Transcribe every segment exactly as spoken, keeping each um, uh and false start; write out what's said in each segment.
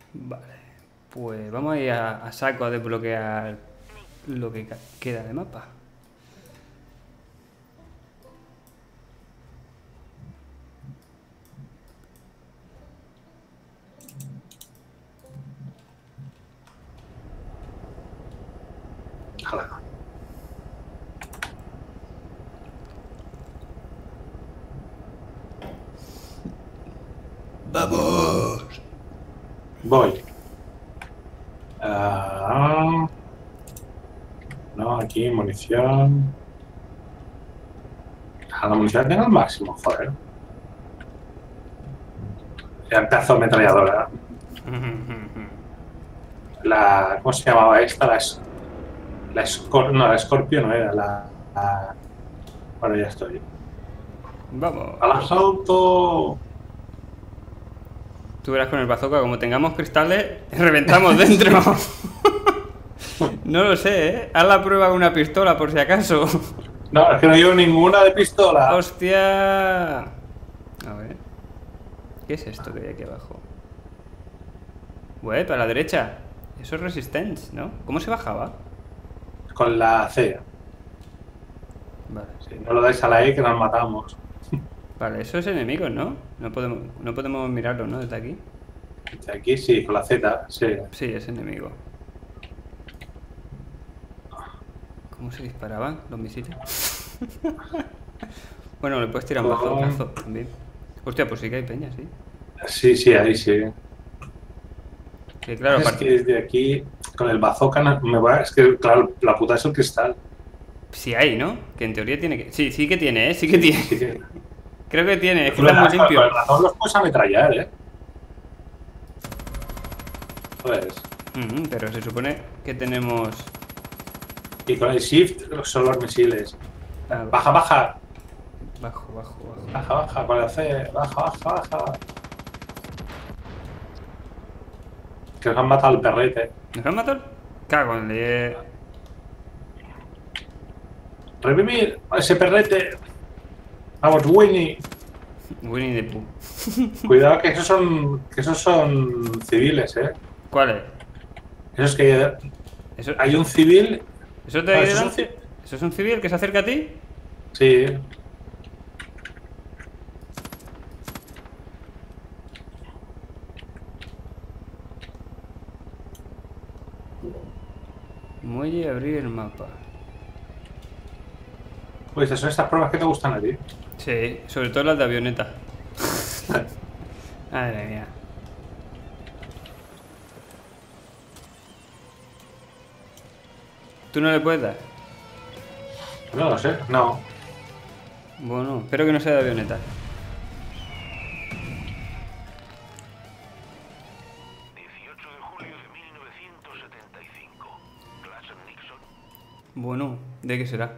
Vale. Pues vamos a ir a, a saco a desbloquear lo que queda de mapa. Ojalá. ¡Vamos! Voy. Ah, no, aquí munición. A la munición tengo el máximo, joder. Ya pedazo de ametralladora. La, ¿cómo se llamaba esta? La, es- la Scor- no, la Scorpio no era, la, la- Bueno, ya estoy. Vamos. ¡Al asalto! Tú verás con el bazooka, como tengamos cristales, reventamos dentro. No lo sé, ¿eh? Haz la prueba con una pistola por si acaso. No, es que no llevo ninguna de pistola. ¡Hostia! A ver. ¿Qué es esto que hay aquí abajo? Web, a la derecha. Eso es resistance, ¿no? ¿Cómo se bajaba? Con la C. Vale. Si no lo dais a la E, que nos matamos. Vale, eso es enemigos, ¿no? No podemos, no podemos mirarlo, ¿no? Desde aquí. De aquí sí, con la Z, sí. Sí, es enemigo. ¿Cómo se disparaban los misiles? Bueno, le puedes tirar un bazookazo también. Hostia, pues sí que hay peña, sí. Sí, sí, ahí sí. Que claro, Es aparte... que desde aquí, con el bazooka, no- me va. Es que, claro, la puta es el cristal. Sí hay, ¿no? Que en teoría tiene que... Sí, sí que tiene, ¿eh? Sí que tiene. Sí que. Creo que tiene, es que Tú está muy verás, con limpio. el ratón los puedes ametrallar, ¿eh? Pues. Mm, pero se supone que tenemos... Y con el shift son los misiles. Ah, Baja, baja. bajo, bajo, bajo. Baja, baja, con la C. Baja, baja, baja. Que nos han matado al perrete. ¿Nos han matado? Cago en el... Revivir a ese perrete. Vamos, Winnie. Winnie the Pooh. Cuidado que esos son. Que esos son civiles, ¿eh? ¿Cuál es? Esos que. ¿Eso, Hay un civil. ¿Eso te Ah, hay eso es un delante? ¿Eso es un civil que se acerca a ti? Sí. Muelle, abrir el mapa. Pues son estas pruebas que te gustan a ti. Sí, sobre todo las de avioneta. Madre mía. ¿Tú no le puedes dar? No lo sé, no. Bueno, espero que no sea de avioneta. dieciocho de julio de mil novecientos setenta y cinco. Clason Nixon. Bueno, ¿de qué será?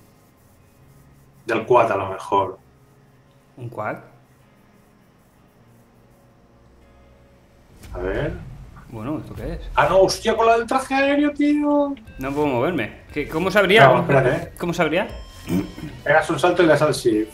Del Quad a lo mejor. ¿Un quad? A ver. Bueno, ¿esto qué es? Ah, no, hostia, con la del traje aéreo, tío. No puedo moverme. ¿Qué, ¿Cómo sabría? No, ¿Cómo, espérate, ¿eh? ¿Cómo sabría? Pegas un salto y le das al shift.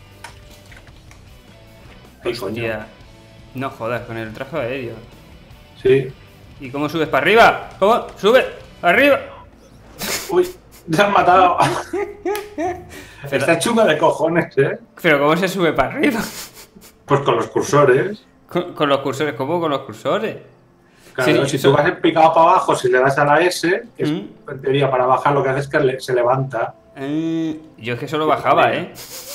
Ay, coño. Hostia. No jodas, con el traje aéreo. Sí. ¿Y cómo subes para arriba? ¿Cómo? ¡Sube! ¡Arriba! Uy, te han matado. Está chunga de cojones, ¿eh? ¿Pero cómo se sube para arriba? Pues con los cursores. Con, con los cursores, ¿cómo con los cursores? Claro, Sí, si eso- tú vas picado para abajo, si le das a la S, que es, Mm. en teoría para bajar, lo que hace es que le- se levanta. Eh, yo es que solo bajaba, ¿eh?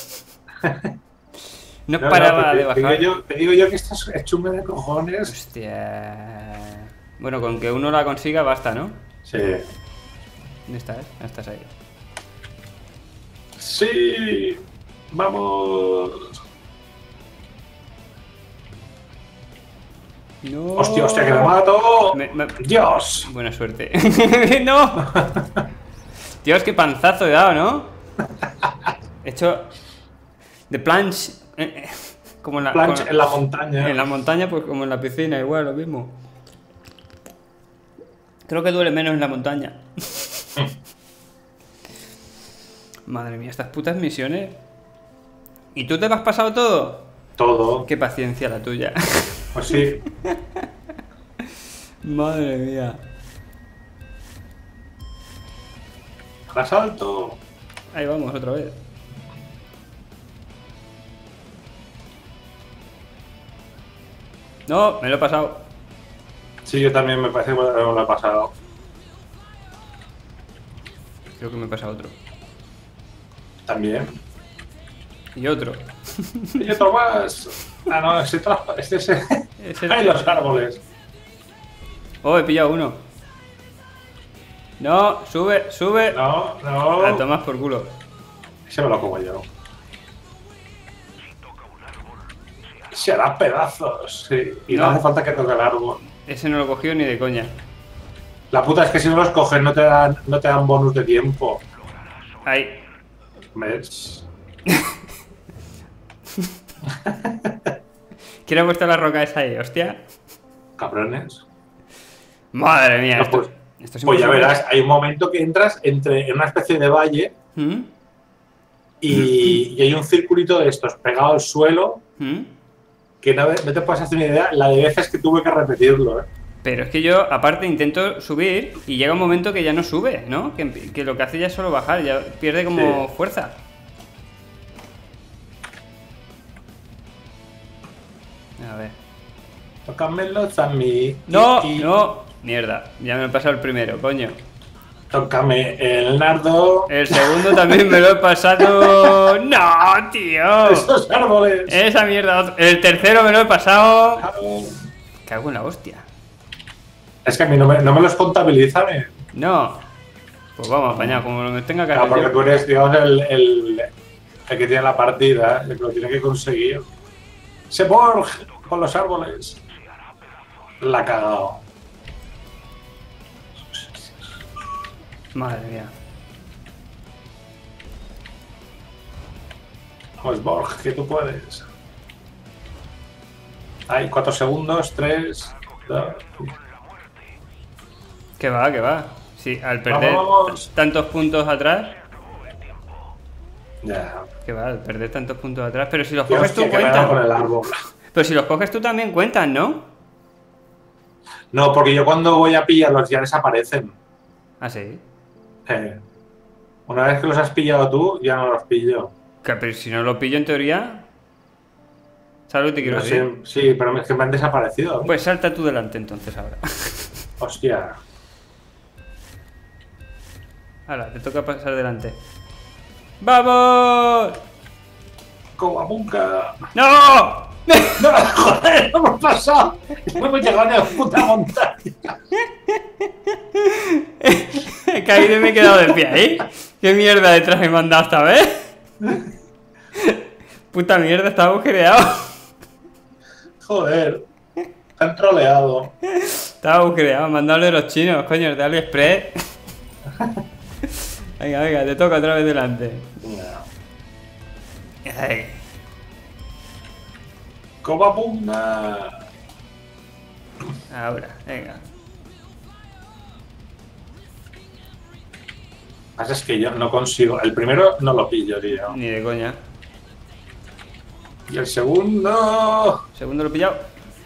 No No, no, paraba te, de te digo bajar. yo, te digo yo que estás es chunga de cojones. Hostia. Bueno, con que uno la consiga basta, ¿no? Sí. ¿Dónde estás? Ah, estás ahí. Sí. Vamos. No. Hostia, hostia, que me mato. Me- me- Dios. Buena suerte. ¡No! Dios, qué panzazo he dado, ¿no? He hecho... De planche... eh, eh, como en la... Plancha como- en la montaña. En la montaña, pues como en la piscina, igual, lo mismo. Creo que duele menos en la montaña. Madre mía, estas putas misiones. ¿Y tú te lo has pasado todo? Todo. Qué paciencia la tuya. Pues sí. Madre mía. ¡Al asalto! Ahí vamos, otra vez. No, me lo he pasado. Sí, yo también me parece que me lo he pasado. Creo que me he pasado otro. También. Y otro. Y otro más. Ah, no, ese tra- este es... Ese- ¡Ay, los árboles! Oh, he pillado uno. No, sube, sube. No, no. A tomar por culo. Ese me lo como yo. Se hará pedazos, sí. Y no, No. hace falta que toque el árbol. Ese no lo cogió ni de coña. La puta es que si no los coges no te dan, no te dan bonus de tiempo. Ahí. ¿Ves? ¿Quién ha puesto la roca esa ahí? Hostia. Cabrones. Madre mía. No, esto, pues, esto es Pues ya imposible. verás, hay un momento que entras entre, en una especie de valle ¿Mm? y, y hay un circulito de estos pegado al suelo ¿Mm? que no, no te puedes hacer una idea la de veces que tuve que repetirlo. ¿eh? Pero es que yo, aparte, intento subir y llega un momento que ya no sube, ¿no? Que, que lo que hace ya es solo bajar, ya pierde como Sí. fuerza. A ver. Tócamelos a mí. ¡No! y- y- ¡No! Mierda, ya me he pasado el primero, coño. Tócame el nardo. El segundo también me lo he pasado. ¡No, tío! Esos árboles. Esa mierda. otro- El tercero me lo he pasado. Claro. Cago en la hostia. Es que a mí no me, no me los contabilizan. ¿eh? No. Pues vamos, apañado, como me tenga que Claro, hacer porque yo. tú eres, digamos, el, el, el que tiene la partida, el que lo tiene que conseguir. Se Borg con los árboles. La ha cagado. Madre mía. Pues Borg, que tú puedes. Hay cuatro segundos, tres, dos. Que va, que va. Sí, al perder Vamos. tantos puntos atrás. Ya. Que va, al perder tantos puntos atrás. Pero si los Dios, coges tú que me he dado con cuentan. el árbol. Pero si los coges tú también cuentan, ¿no? No, porque yo cuando voy a pillarlos ya desaparecen. Ah, sí. Eh, Una vez que los has pillado tú, ya no los pillo. Que, pero si no lo pillo en teoría. ¿Sabes lo que te quiero No decir? sé, sí, pero es que me han desaparecido. Pues salta tú delante entonces ahora. Hostia. Ahora, te toca pasar delante. ¡Vamos! ¡Cobapunca! ¡No! ¡No, joder! ¡No hemos pasado! ¡No hemos llegado ni a la puta montaña! He caído y me he quedado de pie ahí. ¿Qué mierda de traje me han dado esta vez? Puta mierda, estaba agujereado. Joder. Te han troleado. Estaba agujereado, me han dado de los chinos, coño, de AliExpress. Venga, venga, te toca otra vez delante. Ay. ¡Cobapunca! Ahora, venga. Lo que pasa es que yo no consigo. El primero no lo pillo, tío. Ni de coña. Y el segundo. Segundo lo he pillado.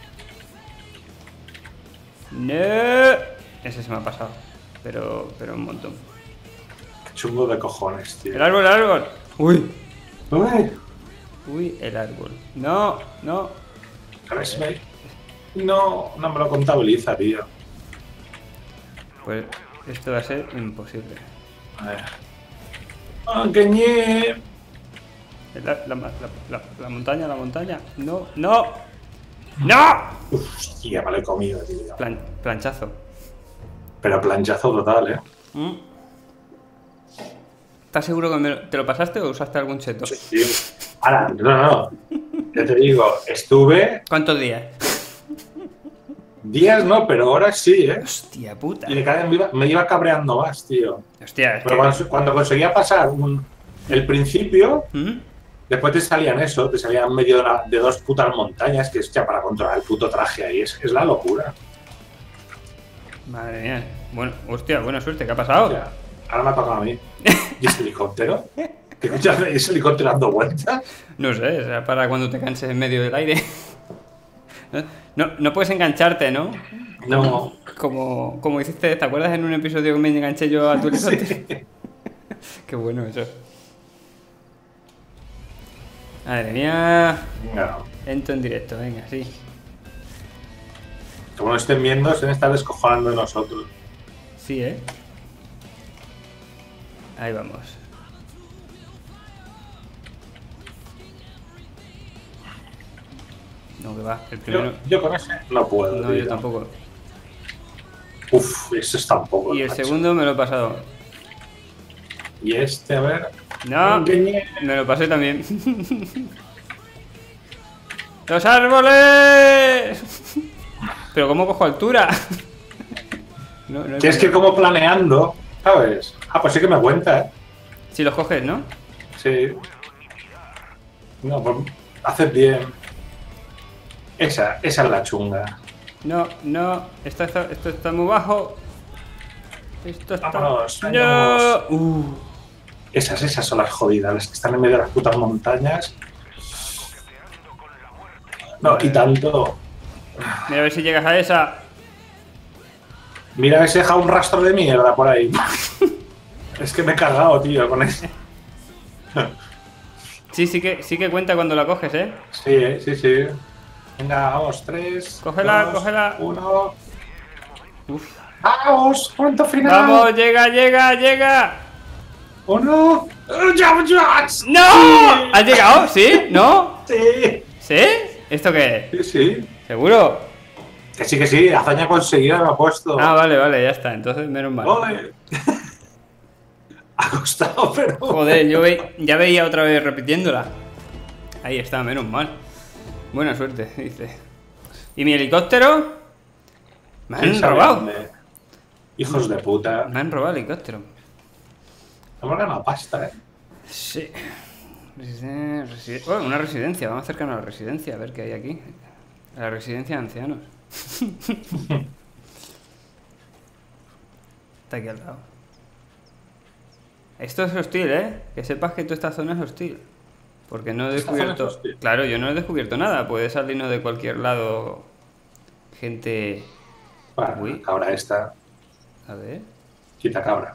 No. Ese se me ha pasado. Pero, pero un montón. Qué chungo de cojones, tío. El árbol, el árbol. Uy. Uy, Uy, el árbol. No, no. a ver si me- No, no me lo contabiliza, tío. Pues esto va a ser imposible. A ver. ¡Ah, qué ñe! La, la, la, la, la montaña, la montaña. No, no. ¡No! Hostia, me lo he comido, tío. Plan- planchazo. Pero planchazo total, ¿eh? ¿Mm? ¿Estás seguro que me lo- te lo pasaste o usaste algún cheto? Sí. Ahora, no, no. Ya te digo, estuve ¿Cuántos días? días, no, pero horas sí, ¿eh? Hostia puta. Y de cada vez me iba, me iba cabreando más, tío. Hostia, es Pero que... cuando, cuando conseguía pasar un- el principio, ¿Mm? después te salían eso, te salían medio de, la- de dos putas montañas, que es ya para controlar el puto traje ahí. Es, es la locura. Madre mía. Bueno, hostia, buena suerte. ¿Qué ha pasado? O sea, ahora me ha tocado a mí. ¿Y ese helicóptero? ¿Qué coño hace ese helicóptero dando vueltas? No sé, será para cuando te canses en medio del aire. No, no, no puedes engancharte, ¿no? No. Como, como hiciste, ¿te acuerdas en un episodio que me enganché yo a tu helicóptero? Qué bueno eso. Madre mía. No. Entro en directo, venga, sí. Como lo estén viendo, se están descojonando de nosotros. Sí, ¿eh? Ahí vamos. No, que va. El Yo, primero... yo con ese no puedo. No, tío. yo tampoco. Uf, ese está un poco. Y el macho. segundo me lo he pasado. Y este, a ver. No, Ñe. me lo pasé también. ¡Los árboles! Pero ¿cómo cojo altura? No, no hay Que es que como planeando, ¿sabes? Ah, pues sí que me cuenta, ¿eh? Si los coges, ¿no? Sí. No, pues haces bien. Esa, esa es la chunga. No, no. Esto está, esto está muy bajo. Esto está... Vámonos, ¡No! vámonos. Uh, Esas, esas son las jodidas, las que están en medio de las putas montañas. No, y tanto. mira a ver si llegas a esa. Mira que se deja un rastro de mierda por ahí. Es que me he cagado, tío, con eso. Sí, sí que, sí que cuenta cuando la coges, ¿eh? Sí, eh, sí, sí. Venga, vamos, tres. Cógela, dos, cógela. Uno. Uf. ¡Vamos! ¡Punto final! ¡Vamos! ¡Llega, llega, llega! ¡Uno! ¡Ya, ya! ¡No! ¿Has llegado? ¿Sí? ¿No? Sí. ¿Sí? ¿Esto qué Sí, es? sí. ¿Seguro? Que sí, que sí. Hazaña conseguida me ha puesto. Ah, vale, vale, ya está. Entonces, menos mal. ¡Ole! Ha costado, pero... Joder, yo ve- ya veía otra vez repitiéndola. Ahí está, menos mal. Buena suerte, dice. ¿Y mi helicóptero? Me ¿Quién han sabe robado. dónde? Hijos de puta. Me han robado el helicóptero. Hemos ganado pasta, ¿eh? Sí. Residen- reside- oh, una residencia. Vamos a acercarnos a la residencia, a ver qué hay aquí. La residencia de ancianos. Está aquí al lado. Esto es hostil, ¿eh? Que sepas que toda esta zona es hostil. Porque no he Esta zona es descubierto... hostil. Claro, yo no he descubierto nada. Puede salirnos de cualquier lado gente... Bueno, Uy. la cabra esta. A ver... Quita cabra.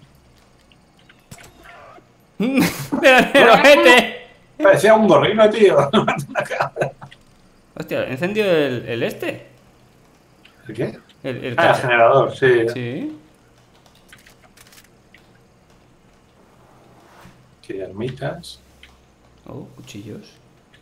¡Pero el ojete! Parecía un gorrino, tío. Hostia, ¿encendió el, el este? ¿El qué? El, el Ah, el cacha- generador, sí. Sí. Que hay almitas. Oh, cuchillos.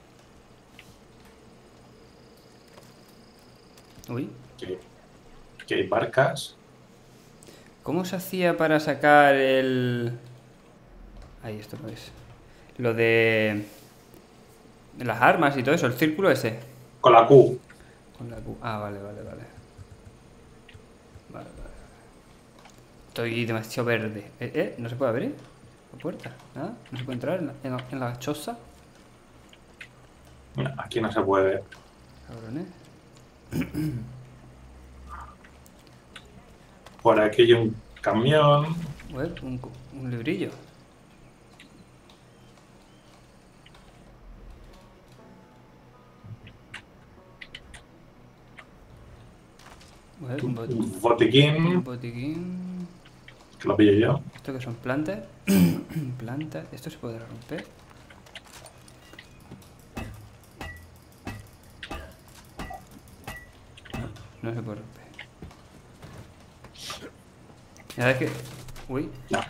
Uy. Que, que hay barcas. ¿Cómo se hacía para sacar el... Ahí, esto no es. Lo de... las armas y todo eso, el círculo ese. Con la Q. Con la Q. Ah, vale, vale, vale. Vale, vale. Estoy demasiado verde. ¿Eh? eh ¿No se puede abrir la puerta? ¿Nada? ¿No se puede entrar en la, en la, en la choza? No, aquí no se puede. Cabrones. Por aquí hay un camión. Ué, un, cu- un librillo. Ué, un, bot- Un un botiquín. botiquín. Que lo pillo yo. ¿Esto que son plantas? Plantas. ¿Esto se podrá romper? No, no se puede romper. La verdad es que... Uy. No.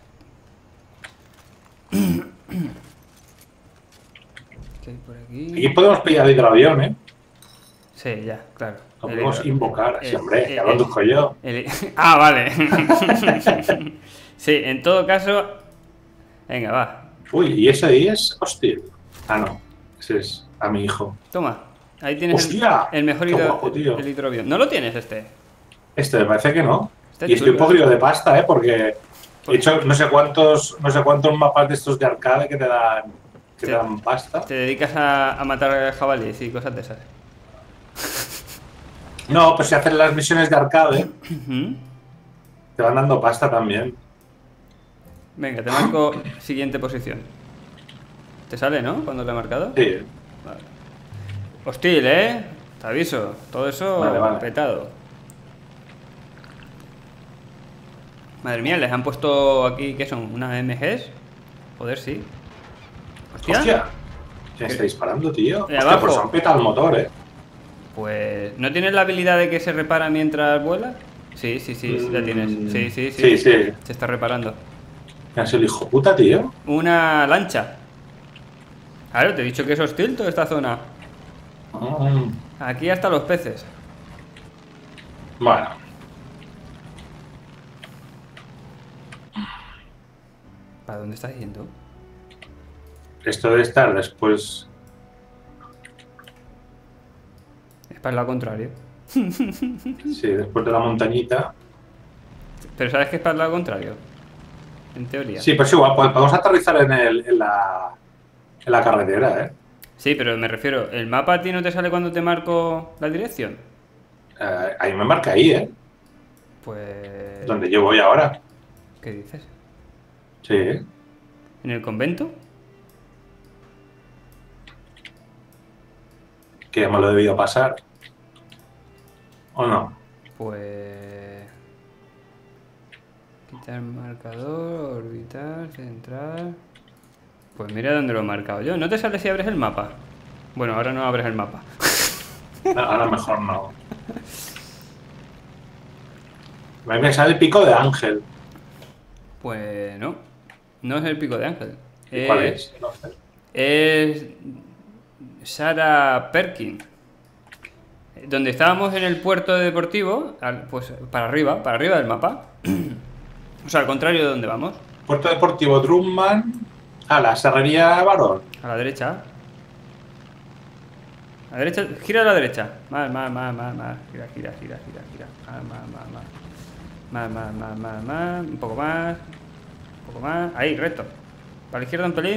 ¿Qué hay por aquí? Aquí podemos pillar el hidroavión, ¿eh? Sí, ya, claro. Lo El podemos hidro- invocar, así, el- hombre. el- Ya lo el- conduzco yo. el- Ah, vale. Sí, en todo caso... Venga, va. Uy, ¿y ese ahí es hostil? Ah, no. Ese es a mi hijo. Toma. Ahí tienes el, ¡Hostia! el mejor ¡Qué hidro- guapo, tío! el hidroavión. ¿No lo tienes este? Este me parece que no. Está Y estoy chulo. podrido de pasta, ¿eh? Porque Pues- he hecho no sé cuántos, no sé cuántos mapas de estos de arcade que te dan, que Sí. te dan pasta. Te dedicas a, a matar jabalíes y cosas de esas. No, pues si haces las misiones de arcade, Ujú. te van dando pasta también. Venga, te marco siguiente posición. ¿Te sale, no? Cuando lo he marcado. Sí. Hostil, ¿eh? Te aviso. Todo eso Vale, vale. petado. Madre mía, les han puesto aquí, ¿qué son? ¿Unas M Gs? Joder, sí. Hostia. ¡Hostia! ¿Quién está disparando, tío? De Hostia, abajo. pues han petado el motor, eh. Pues... ¿No tienes la habilidad de que se repara mientras vuela? Sí, sí, sí, sí la tienes. Sí, sí, sí. Sí, sí. Se está reparando. ¿Quién es el hijo puta, tío? Una lancha. Claro, te he dicho que es hostil toda esta zona. Mm, Aquí hasta los peces. Bueno. ¿Para dónde estás yendo? Esto debe estar después. Es para el lado contrario. Sí, después de la montañita. Pero ¿sabes que es para el lado contrario? En teoría. Sí, pues igual, pues podemos aterrizar en, el, en, la, en la carretera, ¿eh? Sí, pero me refiero, ¿el mapa a ti no te sale cuando te marco la dirección? Eh, ahí me marca ahí, ¿eh? Pues... Donde yo voy ahora. ¿Qué dices? Sí. ¿En el convento? Que ya me lo he debido pasar. ¿O no? Pues... Quitar marcador, orbitar, centrar... Pues mira dónde lo he marcado yo. ¿No te sale si abres el mapa? Bueno, ahora no abres el mapa. Ahora mejor no. A mí me sale el pico de Ángel. Pues no. No es el pico de Ángel. ¿Y cuál es? No sé. Es... Sarah Perkin. Donde estábamos en el puerto deportivo, al- pues para arriba, para arriba del mapa. O sea, al contrario de donde vamos. Puerto Deportivo Drumman. Ah, la Serrería Varón. A la derecha. A la derecha, gira a la derecha. Más, más, más, más, más. Gira, gira, gira, gira, gira. Más, más, más, más. Más, más, más, más, más. Un poco más. Un poco más. Ahí, recto. Para la izquierda un pelín.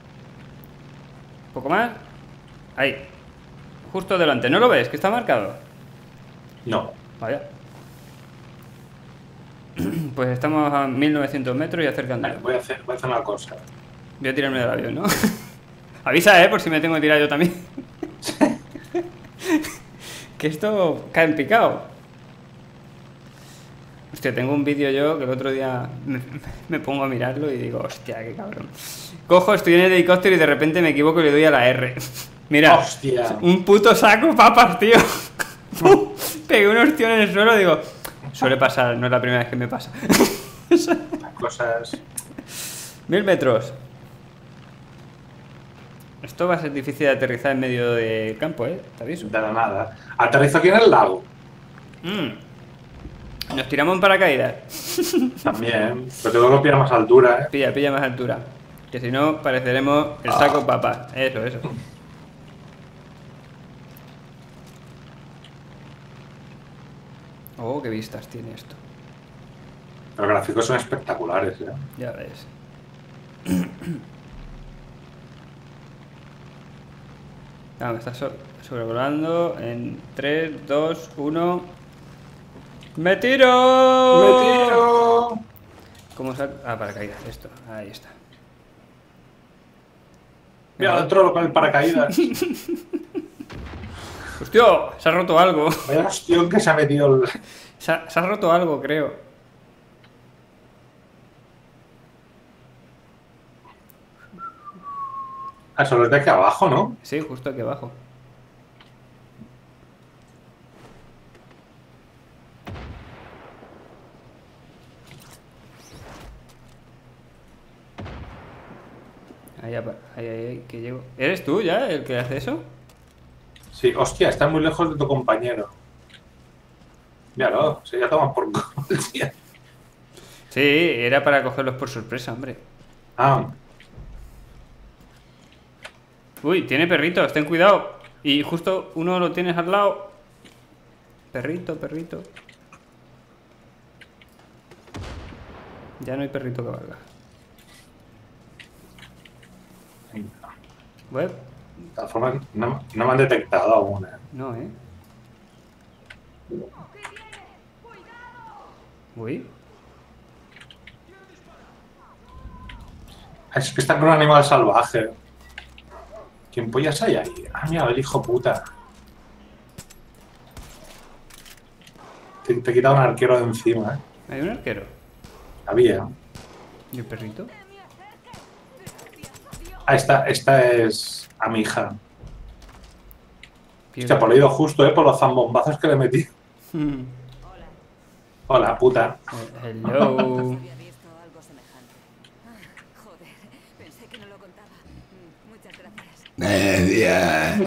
Un poco más. Ahí. Justo delante. ¿No lo ves? Que está marcado. No. Vaya. Pues estamos a mil novecientos metros y Vale, acercándonos. voy a hacer, voy a hacer una cosa. Voy a tirarme del avión, ¿no? Avisa, ¿eh? Por si me tengo que tirar yo también. Que esto cae en picado. Hostia, tengo un vídeo yo que el otro día me, me pongo a mirarlo y digo, hostia, qué cabrón. Cojo, estoy en el helicóptero y de repente me equivoco y le doy a la R. Mira, Hostia. un puto saco papas, tío. Pegué un hostión en el suelo y digo, suele pasar, no es la primera vez que me pasa. Las cosas. Mil metros. Esto va a ser difícil de aterrizar en medio de campo, ¿eh? Te aviso. De la nada. Aterrizo aquí en el lago. Mm. Nos tiramos en paracaídas. También. Pero tengo que pillar más altura, ¿eh? Pilla, pilla más altura. Que si no, pareceremos el saco papas. Eso, eso. Oh, qué vistas tiene esto. Los gráficos son espectaculares, ¿eh? Ya ves. Ah, me está so- sobrevolando en tres, dos, uno. ¡Me tiro! ¡Me tiro! ¿Cómo saco? Ah, paracaídas, esto. Ahí está. Mira, otro con el paracaídas. ¡Hostia! Se ha roto algo. Vaya hostión que se ha metido el... Se ha, se ha roto algo, creo. Ah, solo es de aquí abajo, ¿no? Sí, justo aquí abajo. Ahí, apa- ahí, ahí, ahí, que llego. ¿Eres tú ya el que hace eso? Sí, hostia, está muy lejos de tu compañero. Míralo, se ya toman por culo, tío. Sí, era para cogerlos por sorpresa, hombre. Ah, Uy, tiene perritos, ten cuidado. Y justo uno lo tienes al lado. Perrito, perrito. Ya no hay perrito que valga. Web, de todas formas, no, no me han detectado aún, ¿eh? no, ¿eh? Uy. Es que está con un animal salvaje. ¿Quién pollas hay ahí? Ah, mira, el hijo puta. Te, te he quitado un arquero de encima, ¿eh? Hay un arquero. Había. ¿Y el perrito? Ah, esta, esta es a mi hija. Piedra. Hostia, por lo he ido justo, ¿eh? Por los zambombazos que le metí. Mm. Hola, puta. Eh, hello. Había visto algo semejante. Ah, joder, pensé que no lo contaba. Mm, Muchas gracias.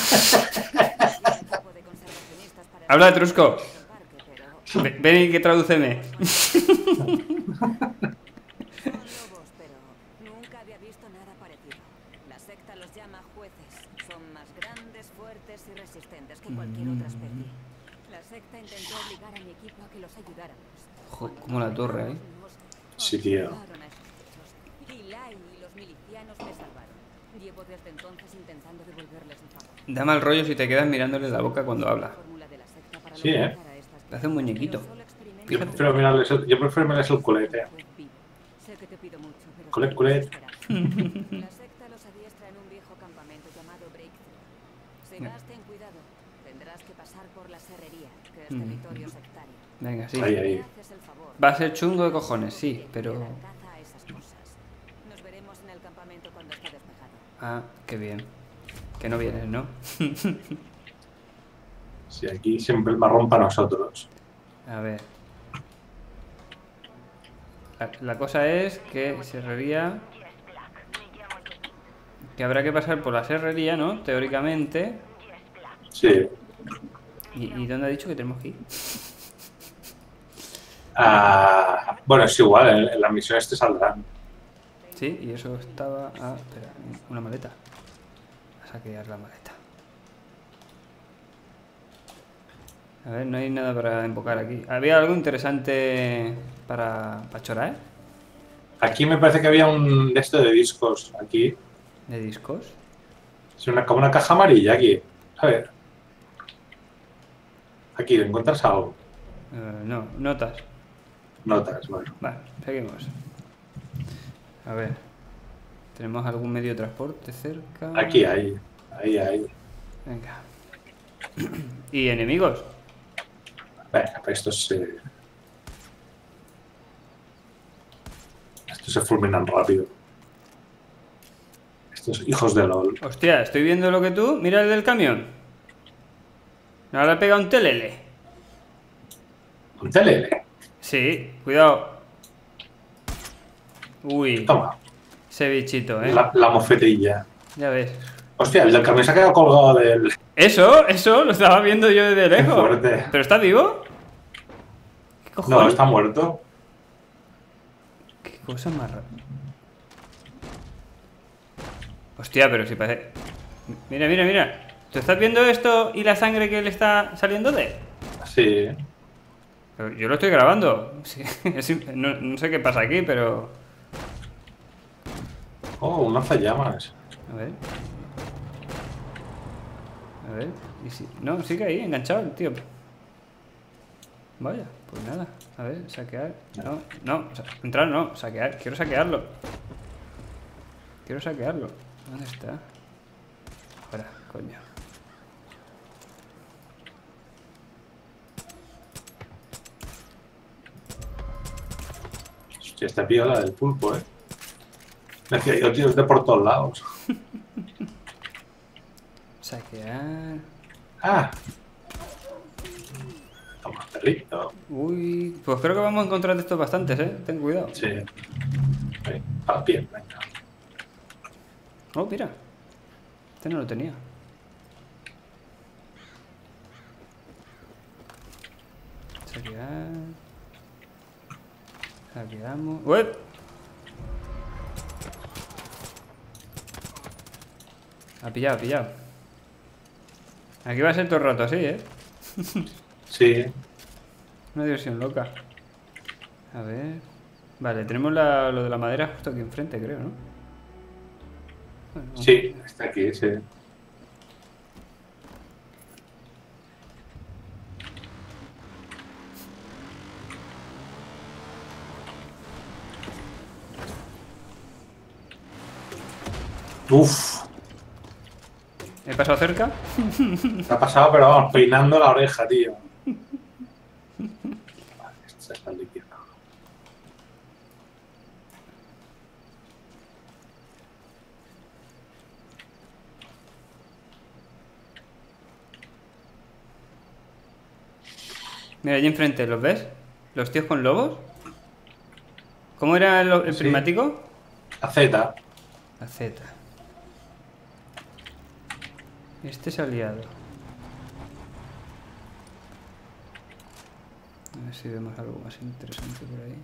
Grupo de conservacionistas para Habla de Trusco. el parque, pero Ve- Ven y que tradúceme. son lobos, pero nunca había visto nada parecido. La secta los llama jueces. Son más grandes, fuertes y resistentes que cualquier otra especie. La secta intentó obligar a mi equipo a que los ayudáramos. Joder, como la torre, ¿eh? Nos Sí, tío. obligaron a esos bichos. Y Lai y los milicianos me salvaron. Llevo desde entonces intentando devolverles el favor. Da mal rollo si te quedas mirándole la boca cuando habla. Fórmula de la secta para Sí, ¿eh? localizar a estas Te hace un muñequito. Pero solo experimento Yo prefiero mirarles el, yo prefiero mirarles el culete. Sé que te pido mucho, pero Culet, solo culet. puedo esperar. La secta los adiestra en un viejo campamento llamado Breakthrough. Si vas, ten cuidado. Tendrás que pasar por la serrería, que es territorio sectario. Venga, sí. Ahí, Me ahí. haces el favor. Va a ser chungo de cojones, sí, de pero... dar caza a esas cosas. Nos veremos en el campamento cuando esté despejado. Ah, qué bien. Que no vienes, ¿no? Sí, aquí siempre el marrón para nosotros. A ver. La, la cosa es que serrería... Que habrá que pasar por la serrería, ¿no? Teóricamente. Sí. ¿Y, y dónde ha dicho que tenemos que ir? Ah, bueno, es igual, en, en las misiones te saldrán. Sí, y eso estaba... Ah, espera, una maleta. A saquear la maleta. A ver, no hay nada para invocar aquí. ¿Había algo interesante para, para chorar? Aquí me parece que había un de esto de discos. Aquí. ¿De discos? Es una, como una caja amarilla aquí. A ver. Aquí, ¿encuentras algo? Eh, no, notas. Notas, bueno. Vale, seguimos. A ver. ¿Tenemos algún medio de transporte cerca? Aquí, ahí. Ahí, ahí. Venga. ¿Y enemigos? Venga, pues estos se... Estos se fulminan rápido. Estos hijos de LOL. Hostia, estoy viendo lo que tú. Mira el del camión. Ahora le pega un telele. Un telele. Sí, cuidado. Uy, Toma. ese bichito, eh. La, la mofetilla. Ya ves. Hostia, el del camión se ha quedado colgado del... Eso, eso, lo estaba viendo yo desde lejos. fuerte. ¿Pero está vivo? ¿Qué cojones? No, está muerto. Qué cosa más rara. Hostia, pero si parece... Mira, mira, mira. ¿Tú estás viendo esto y la sangre que le está saliendo de él? Sí. Pero yo lo estoy grabando. Sí, es im- no, no sé qué pasa aquí, pero... Oh, un lanzallamas. A ver. A ver. ¿Y si... No, sigue ahí, enganchado el tío. Vaya, pues nada. A ver, saquear. No, no, sa- entrar no, saquear. Quiero saquearlo. Quiero saquearlo. ¿Dónde está? Ahora, coño. Hostia, esta piola del pulpo, eh. Me decía yo, tío, es de por todos lados. Saquear. Ah. Toma, perrito. Uy, pues creo que vamos a encontrar de estos bastantes, eh. Ten cuidado. Sí. Ahí, a la piel, venga. Oh, mira. Este no lo tenía. Saquear. Saqueamos. ¡Uy! Ha pillado, ha pillado. Aquí va a ser todo el rato así, ¿eh? Sí. Una diversión loca. A ver... Vale, tenemos la- lo de la madera justo aquí enfrente, creo, ¿no? Bueno, Sí, está aquí, sí. Uf, ¿He pasado cerca? te ha pasado, pero vamos, peinando la oreja, tío. Vale, esta está líquida. Mira, allí enfrente, ¿los ves? Los tíos con lobos. ¿Cómo era el, el Sí. prismático? La Z. La Z. Este es aliado. A ver si vemos algo más interesante por ahí.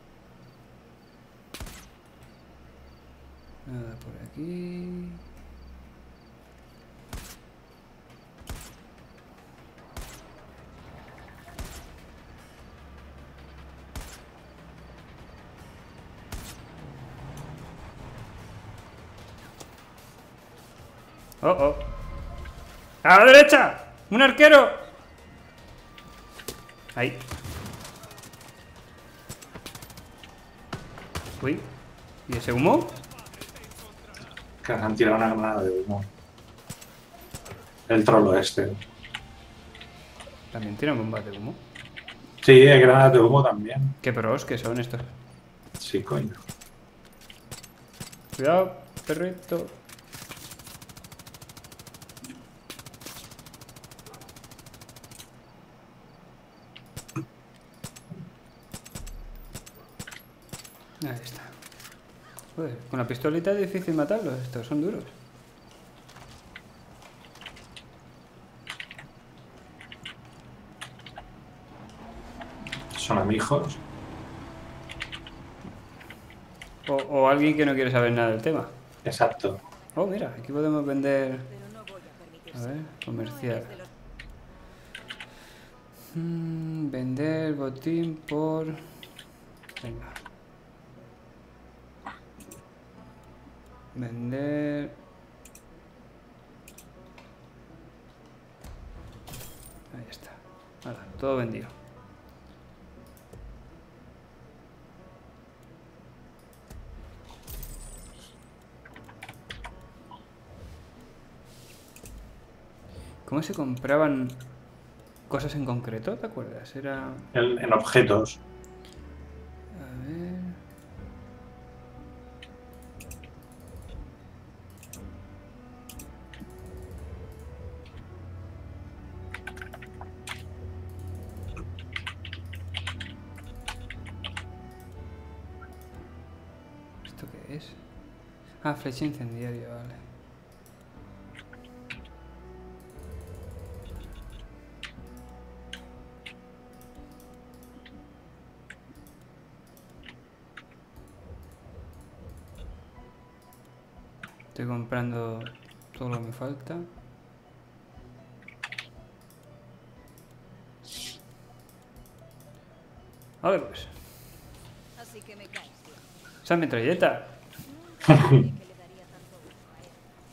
Nada por aquí. Oh, oh. ¡A la derecha! ¡Un arquero! Ahí. Uy. ¿Y ese humo? Que nos han tirado una granada de humo. El trolo este. También tiran bombas de humo. Sí, hay granadas de humo también. Qué pros que son estos. Sí, coño. Cuidado, perrito. Ahí está. Joder, con la pistolita es difícil matarlos, estos son duros. Son amigos. O, o alguien que no quiere saber nada del tema. Exacto. Oh, mira, aquí podemos vender... Pero no voy a permitir. A ver, No comercial. eres de los- Mm, vender botín por... Venga. Vender... Ahí está. Nada, todo vendido. ¿Cómo se compraban cosas en concreto? ¿Te acuerdas? Era... En, en objetos. A ver... ¿Esto qué es? Ah, flecha incendiaria, vale. Estoy comprando todo lo que me falta. Vale, pues. Así que me caes bien. Esa metralleta. Nunca pensé que le daría tanto gusto a él.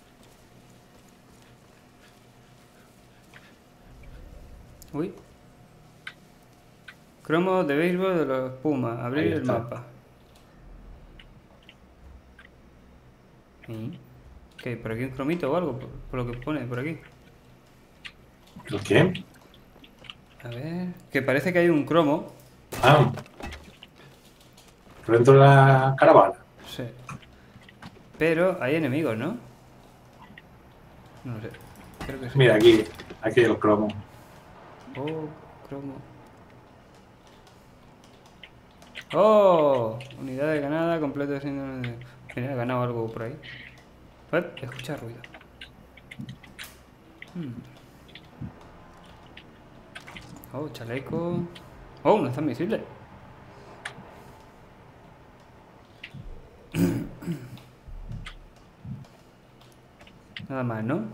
Uy. Cromo de béisbol de los Pumas. Abrir Ahí el está. mapa. ¿Y? ¿Qué? ¿Por aquí un cromito o algo? Por, por lo que pone por aquí. ¿El qué? A ver. Que parece que hay un cromo. Ah. Por dentro de la caravana. Sí. Pero hay enemigos, ¿no? No lo sé. Creo que sí. Mira, aquí. Aquí el cromo. Oh, cromo. Oh, unidad de ganada, completo de síndrome de... Mira, he ganado algo por ahí. Eh, escucha ruido. Hmm. Oh, chaleco. Oh, un lanzamisiles. Nada más, ¿no?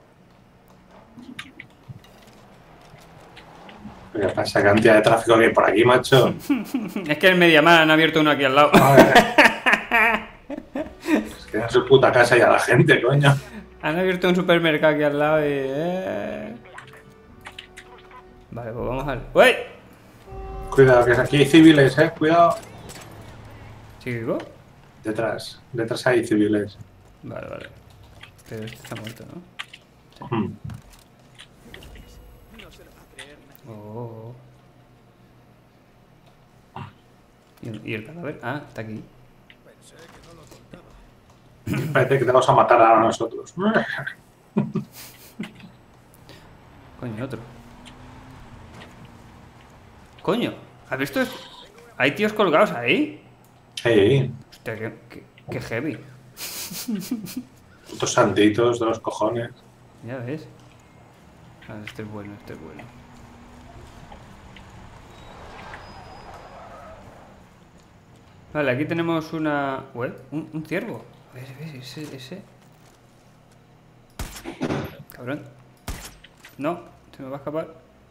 ¿Qué pasa? Cantidad de tráfico que hay por aquí, macho. Es que en Mediamar han abierto uno aquí al lado. Es que en su puta casa y a la gente, coño. Han abierto un supermercado aquí al lado y... eh. Vale, pues vamos al... ¡Uy! Cuidado, que aquí hay civiles, eh. Cuidado. ¿Sigue vivo? Detrás. Detrás hay civiles. Vale, vale. Pero este está muerto, ¿no? Hmm. Oh. ¿Y el, y el cadáver? Ah, está aquí. Parece que te vamos a matar a nosotros. Coño, otro. Coño, ¿has visto esto? ¿Hay tíos colgados ahí? Sí, Hostia, qué, qué, qué heavy. putos santitos de los cojones. Ya ves. Ah, este es bueno, este es bueno. Vale, aquí tenemos una... Ué, un, un ciervo. ¿Ves, ves? Ese, ese... Cabrón. No, se me va a escapar.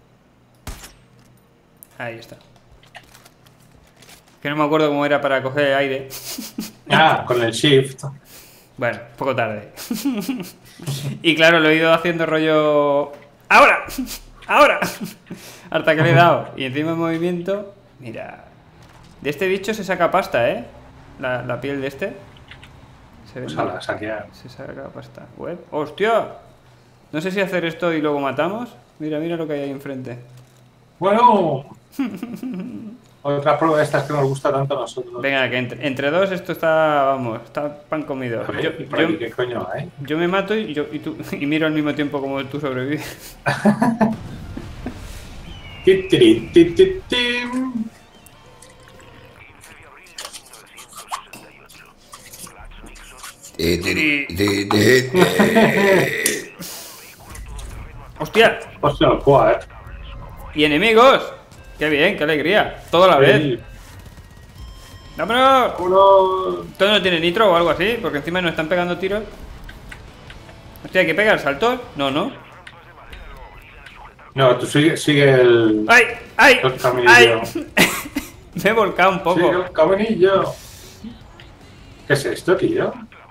Ahí está. Que no me acuerdo cómo era para coger aire. Ah, con el shift. Bueno, poco tarde. Y claro, lo he ido haciendo rollo... ¡Ahora! ¡Ahora! Hasta que le he dado. Y encima en movimiento... Mira... De este bicho se saca pasta, ¿eh? La, la piel de este. Se Pues vende. a la saquear. Se saca pasta. Web. ¡Hostia! No sé si hacer esto y luego matamos. Mira, mira lo que hay ahí enfrente. Bueno. Otra prueba de estas que nos gusta tanto a nosotros. Venga, que entre, entre dos esto está... Vamos, está pan comido. A ver, Yo, ¿y por aquí yo- qué coño hay? yo me mato y, yo, y, tú, y miro al mismo tiempo como tú sobrevives. Ti, tiri, ti, ti, tim. ¡Hostia! Hostia, el quad. ¡Y enemigos! ¡Qué bien, qué alegría! Todo a la vez. ¡Vámonos! Uno. ¿Todo no tiene nitro o algo así? Porque encima nos están pegando tiros. Hostia, ¿hay que pegar saltos? No, no. No, tú sigue, sigue el. ¡Ay! ¡Ay! El caminillo. ¡Ay! Me he volcado un poco. Sigue el caminillo. ¿Qué es esto, tío?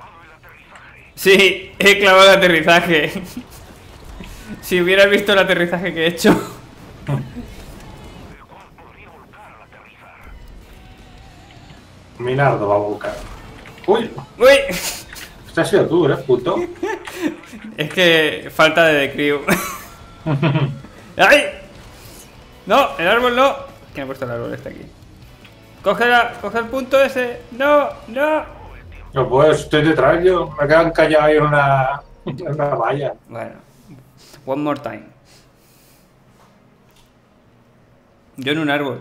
Sí, he clavado el aterrizaje. Si hubieras visto el aterrizaje que he hecho. Minardo va a buscar. Uy, ¡Uy! este ha sido tú, ¿eh, puto? Es que falta de decrío. ¡Ay! No, el árbol no. ¿Quién ha puesto el árbol este aquí? Coge, la, coge el punto ese. No, no. No puedo, estoy detrás yo. Me quedan callados ahí en una, en una valla. Bueno, one more time. Yo en un árbol.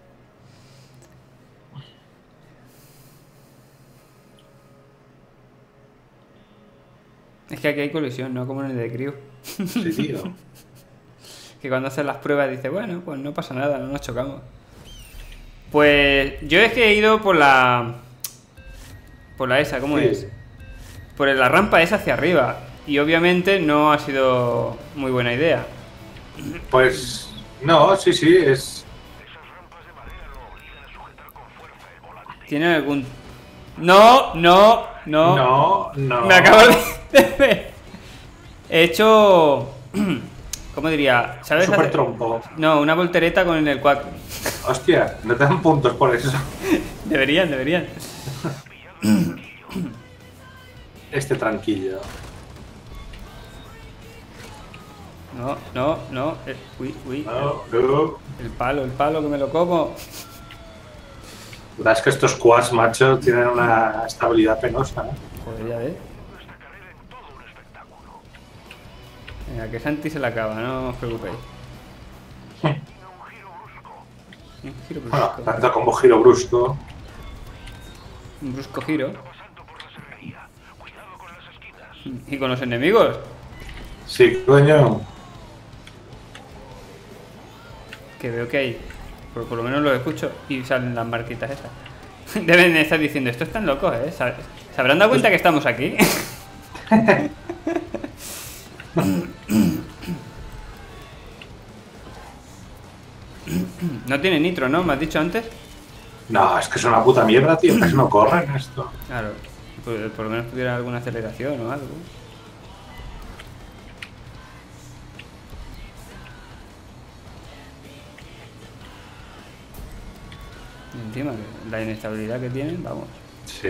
Es que aquí hay colisión, no como en el de Crew. Sí, tío. Que cuando hacen las pruebas dice, bueno, pues no pasa nada, no nos chocamos. Pues yo es que he ido por la... Por la esa, ¿cómo Sí. es? Por la rampa esa hacia arriba. Y obviamente no ha sido muy buena idea. Pues no, sí, sí, es. ¿Tiene algún...? No, no, no. No, no. Me acabo de... He hecho... ¿Cómo diría? ¿Sabes? Super hacer- trompo. No, una voltereta con el cuatro. Hostia, no te dan puntos por eso. Deberían, deberían. Este tranquilo. No, no, no. eh, uy, uy. No, no. El palo, el palo, que me lo como. La verdad es que estos quads, macho, tienen una estabilidad penosa, ¿eh? Joder, ya ves. Venga, que Santi se la acaba, no os preocupéis. Un giro Bueno, brusco. tanto como giro brusco. Un brusco giro. ¿Y con los enemigos? Sí, coño. Que veo que hay. Por, por lo menos lo escucho y salen las marquitas esas. Deben estar diciendo, estos están locos, ¿eh? ¿Se se habrán dado cuenta que estamos aquí? No tiene nitro, ¿no? ¿Me has dicho antes? No, es que es una puta mierda, tío. Casi no corren esto. Claro. Pues por lo menos tuviera alguna aceleración o algo. Y encima, que la inestabilidad que tienen, vamos. Sí.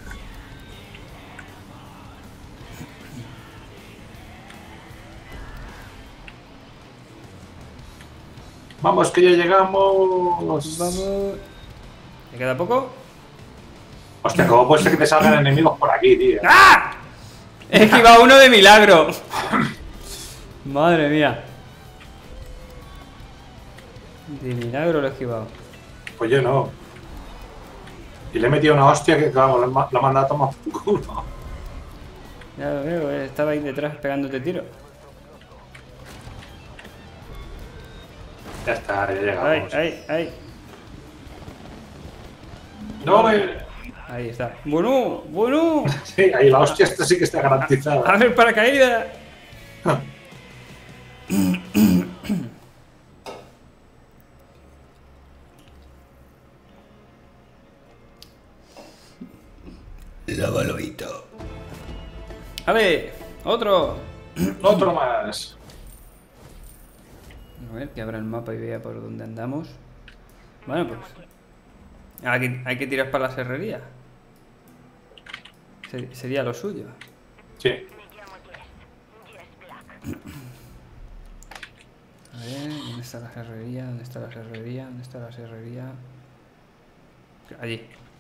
Vamos, que ya llegamos. Vamos. ¿Me queda poco? Hostia, ¿cómo puede ser que te salgan enemigos por aquí, tío? ¡Ah! He esquivado uno de milagro. Madre mía. De milagro lo he esquivado. Pues yo no. Y le he metido una hostia que, claro, la ha mandado a tomar por culo. Ya lo veo, eh, estaba ahí detrás pegándote tiro. Ya está, ya Ahí, llegamos. ahí, ahí. No, eh. Ahí está. Bueno, bueno. Sí, ahí la hostia esta sí que está garantizada. A ver, paracaídas. Lavalobito. A ver, otro. Otro más. A ver, que abra el mapa y vea por dónde andamos. Bueno, pues. Hay que, hay que tirar para la serrería. Se- sería lo suyo. Sí. A ver, ¿dónde está la serrería? ¿Dónde está la serrería? ¿Dónde está la serrería? Allí.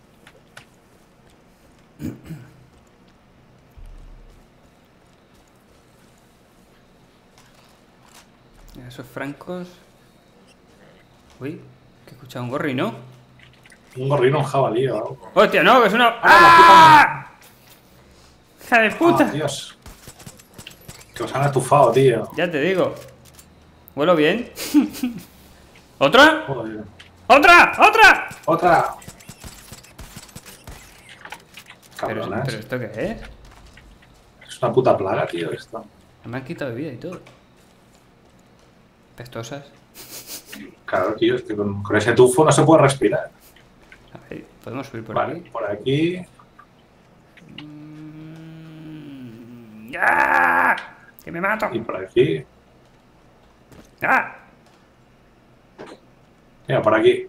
Esos francos. Uy, que he escuchado un gorri, ¿no? Un gorrino, un jabalí o algo. ¡Hostia, no! ¡Que es una. ¡Ah, ¡Ah! ¡Hija de puta! Ah, Dios. Que os han atufado, tío. Ya te digo. ¿Vuelo bien? ¿Otra? Joder. ¡Otra! ¡Otra! Otra. Pero, Cabronas. pero ¿esto qué es? Es una puta plaga, tío, esto. Me han quitado vida y todo. Pestosas. Claro, tío, es que con, con ese tufo no se puede respirar. A ver, ¿podemos subir por Vale, aquí? por aquí. Mm, ¡Ya! ¡Que me mato! Y por aquí. ¡Ah! Mira, por aquí.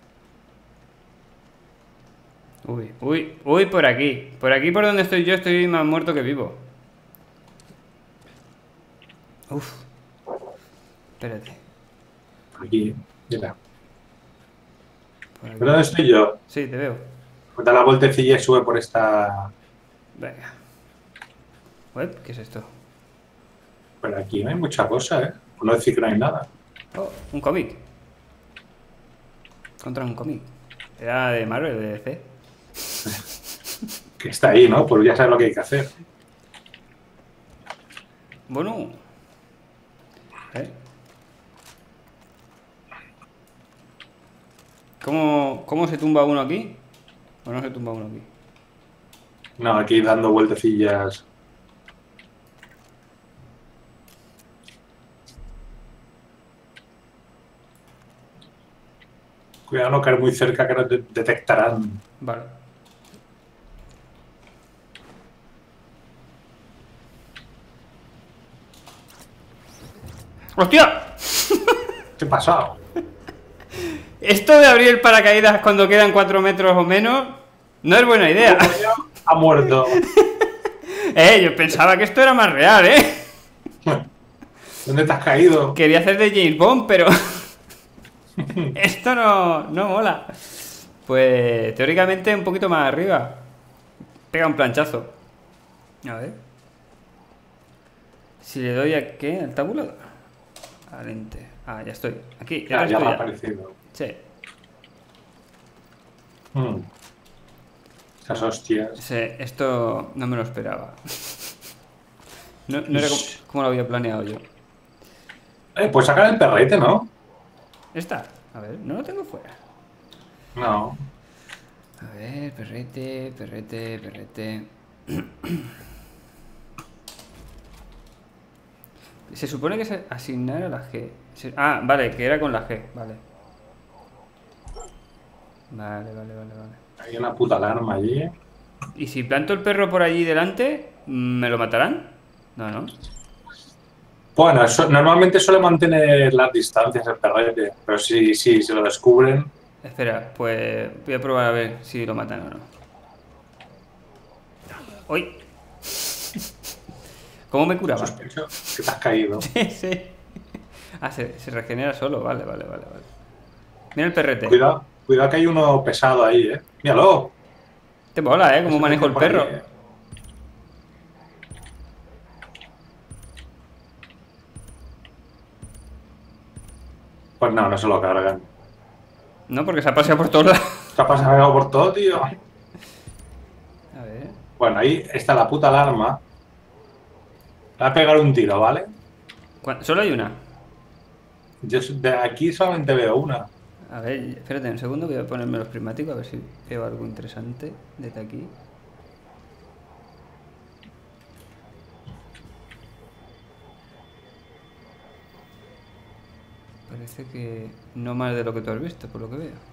Uy, uy, uy, por aquí. Por aquí por donde estoy yo estoy más muerto que vivo. Uf. Espérate. Por aquí. Mira. Por aquí. ¿Pero dónde estoy yo? Sí, te veo. Pues da la vueltecilla y sube por esta. Venga. Web, ¿qué es esto? Por aquí no hay mucha cosa, ¿eh? Por no decir que no hay nada. Oh, un cómic. Contra un cómic. Era de Marvel, de D C. Que está ahí, ¿no? Pues ya sabes lo que hay que hacer. Bueno. ¿Eh? ¿Cómo, ¿Cómo se tumba uno aquí? ¿O no se tumba uno aquí? No, aquí dando vueltecillas. Cuidado no caer muy cerca que nos de- detectarán. Vale. ¡Hostia! ¿Qué ha pasado? Esto de abrir el paracaídas cuando quedan cuatro metros o menos no es buena idea. Ha muerto. Eh, yo pensaba que esto era más real, ¿eh? ¿Dónde te has caído? Quería hacer de James Bond, pero esto no, no mola. Pues teóricamente un poquito más arriba. Pega un planchazo. A ver. Si le doy a qué, al tabulador. A lente. Ah, ya estoy. Aquí, Ya, ya ya me ha estoy. aparecido. Sí, Mm. Esas hostias. sí, esto no me lo esperaba. No, no era como, como lo había planeado yo. Eh, pues sacar el perrete, ¿no? Esta, a ver, no lo tengo fuera. No. A ver, perrete, perrete, perrete. Se supone que se asignara la G. Se- Ah, vale, que era con la G, vale. Vale, vale, vale, vale. Hay una puta alarma allí. ¿Y si planto el perro por allí delante, me lo matarán? No, no. Bueno, eso- normalmente suele mantener las distancias el perrete, pero si, si se lo descubren, Espera, pues voy a probar a ver si lo matan o no. ¡Uy! ¿Cómo me curaba? sospecho que te has caído. Sí. Ah, se, se regenera solo, vale, vale, vale, vale. Mira el perrete. Cuidado, cuidado que hay uno pesado ahí, ¿eh? Míralo. Te mola, ¿eh? Cómo Ese manejo el por ahí, perro. ¿eh? Pues no, no se lo cargan. No, porque se ha paseado por todos lados. ¿Qué ha pasado por todo, tío? A ver. Bueno, ahí está la puta alarma. Le voy a pegar un tiro, ¿vale? ¿Cuán- ¿Solo hay una? Yo de aquí solamente veo una. A ver, espérate un segundo que voy a ponerme los prismáticos a ver si veo algo interesante desde aquí. Parece que no más de lo que tú has visto, por lo que veo.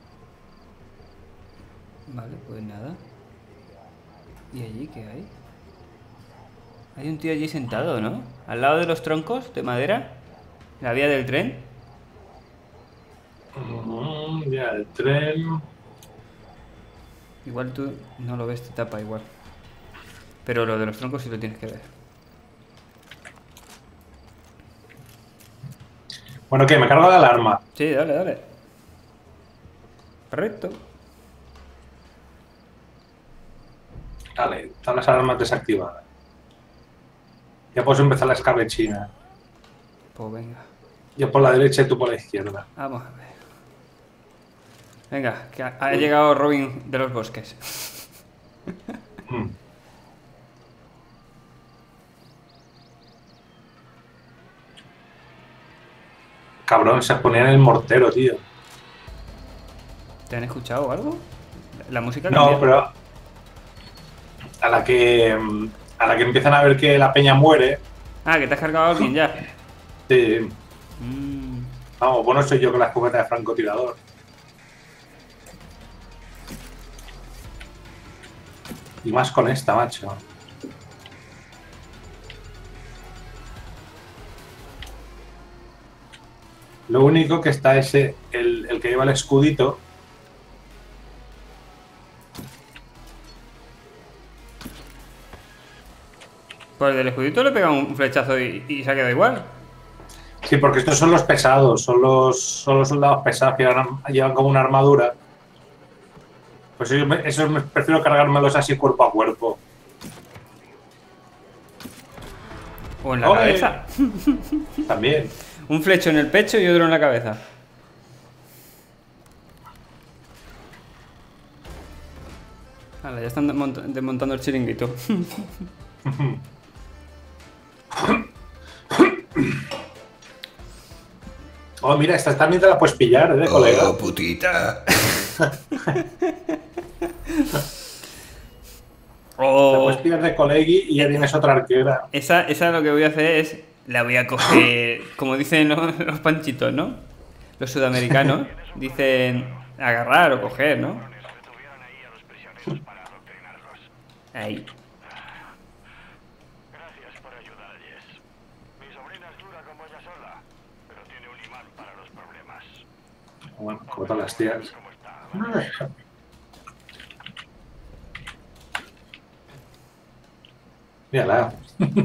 Vale, pues nada. ¿Y allí qué hay? Hay un tío allí sentado, ¿no? Al lado de los troncos de madera. La vía del tren. Mm, ya, el tren. Igual tú no lo ves, te tapa igual. Pero lo de los troncos sí lo tienes que ver. Bueno, ¿qué? Me cargo la alarma. Sí, dale, dale. Correcto. Vale, están las alarmas desactivadas. Ya puedes empezar la escabechina. Pues venga. Yo por la derecha y tú por la izquierda. Vamos a ver. Venga, que ha, ha llegado Robin de los Bosques. Mm. Cabrón, se ponía en el mortero, tío. ¿Te han escuchado algo? La música No, cambia. pero a la que mm, a la que empiezan a ver que la peña muere, Ah, que te has cargado a alguien ya. sí, Mm, vamos, bueno soy yo con la escopeta de francotirador. Y más con esta, macho. Lo único que está ese, el, el que lleva el escudito. Pues del escudito le pega un flechazo y, y se ha quedado igual. Sí, porque estos son los pesados, son los, son los soldados pesados que llevan, llevan como una armadura. Pues esos, me- esos me- prefiero cargármelos así cuerpo a cuerpo. O en la ¡Ole! cabeza. También. Un flecho en el pecho y otro en la cabeza. Hala, ya están desmont- desmontando el chiringuito. Oh, mira, esta también te la puedes pillar, ¿eh, colega? Oh, putita. La Oh, puedes pillar de colegui y ya tienes otra arquera. esa, esa lo que voy a hacer es. La voy a coger. Como dicen los, los panchitos, ¿no? Los sudamericanos. Dicen agarrar o coger, ¿no? Retuvieron ahí a los prisioneros para adoctrinarlos. Ahí. Gracias por ayudar, Jess. Mi sobrina es dura como ella sola, pero tiene un imán para los problemas. Bueno, como todas las tías. ¿Cómo está? Mírala.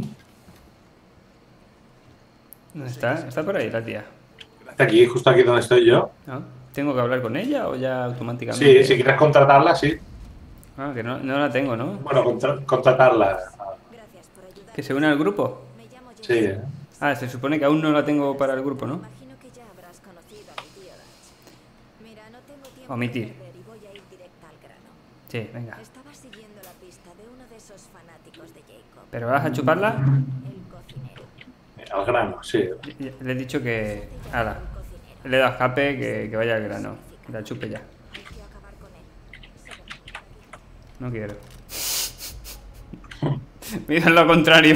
¿Dónde está? Está por ahí la tía. Está aquí, justo aquí donde estoy yo. ¿No? ¿Tengo que hablar con ella o ya automáticamente? Sí, si quieres contratarla, sí. Ah, que no, no la tengo, ¿no? Bueno, contra- contratarla. Gracias por ayudar. Que se une al grupo. Me llamo Jess. Sí. Ah, se supone que aún no la tengo para el grupo, ¿no? Imagino que ya habrás conocido a mi tío Dutch. Mira, no tengo tiempo Omitir. que perder y voy a ir directa al grano. Sí, venga. Estaba siguiendo la pista de uno de esos fanáticos de Jacob, ¿Pero vas a chuparla? el cocinero. Al grano, sí. Le le he dicho que... Ala, El cocinero. le he dado escape, que, que vaya al grano. Que la chupe ya. Hay que acabar con él. Se ve. No quiero. Mira lo contrario.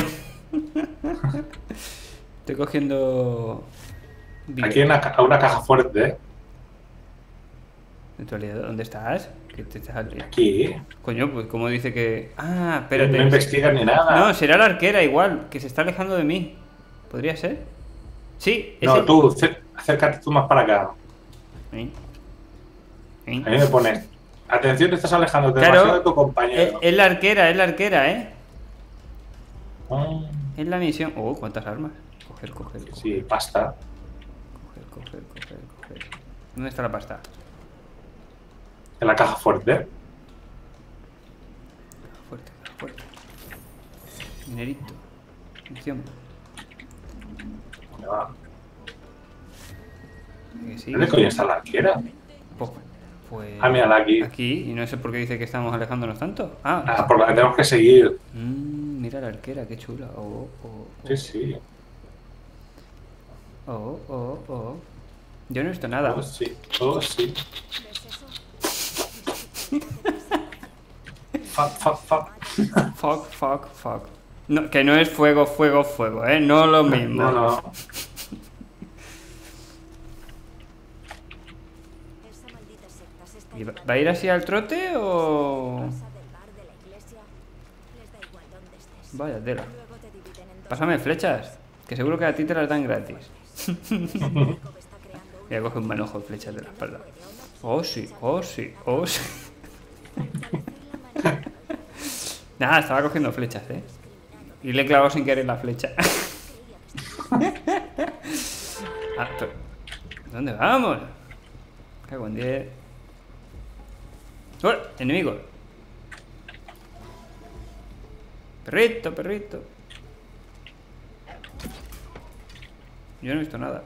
Estoy cogiendo... Aquí hay una, ca- una caja fuerte, ¿eh? ¿En tu aliado? ¿Dónde estás? ¿Qué te estás ali- Aquí. Coño, pues como dice que... Ah, No espérate. investigan ni nada. No, será la arquera igual, que se está alejando de mí. ¿Podría ser? Sí, No, ese- tú, cer- acércate tú más para acá. ¿Eh? ¿Eh? A mí me pones. Atención, te estás alejando Claro, demasiado de tu Es, compañero. es la arquera, es la arquera, ¿eh? Ah, Es la misión... Oh, ¿cuántas armas? Coger, coger, coger, sí, pasta. coger, coger, coger, coger. ¿Dónde está la pasta? En la caja fuerte. Fuerte, fuerte. Dinerito. Atención. ¿Dónde va? Que sí. ¿Dónde coño está la arquera? Pues, pues Ah, mírala aquí. aquí, y no sé por qué dice que estamos alejándonos tanto. Ah, Ah, por la que tenemos que seguir. mm, mira la arquera, qué chula. Oh, oh, oh. Sí, sí. Oh, oh, oh. Yo no he visto nada. Oh, sí. Oh, sí. Fuck, fuck, fuck. Fuck, fuck, fuck. No, que no es fuego, fuego, fuego, ¿eh? No lo mismo. No, no. Esa maldita secta se está ¿Y va llevando va a ir así al trote o...? casa del bar de la iglesia. Les da igual dónde estés. Vaya tela. Luego te dividen en dos. Pásame flechas, que seguro que a ti te las dan gratis. Jacob está creando un Voy a coger un manojo de flechas de la espalda. Oh, sí, oh, sí, oh, sí. Nada, estaba cogiendo flechas, ¿eh? Y le he clavado sin querer la flecha. Ah, pero... ¿Dónde vamos? Cago en diez. ¡Oh! ¡Enemigo! Perrito, perrito. Yo no he visto nada.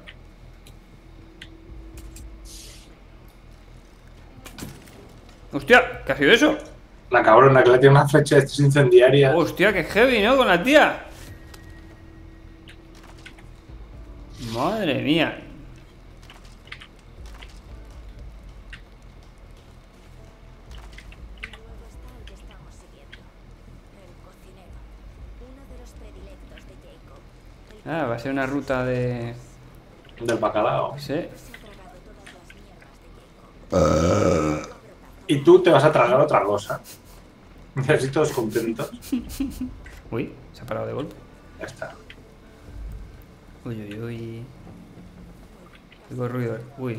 ¡Hostia! ¿Qué ha sido eso? La cabrona que le tiene una flecha de estas incendiarias. ¡Hostia, qué heavy!, ¿no? Con la tía. Madre mía. Luego está el que estamos siguiendo. El cocinero. Uno de los predilectos de Jacob. El Ah, va a ser una ruta de... Del bacalao. Sí. que se ha tragado todas las mierdas de Jacob. Y tú te vas a tragar otra cosa. Así todos contentos. Uy, se ha parado de golpe. Ya está. Uy, uy, uy. Oigo ruido. Uy.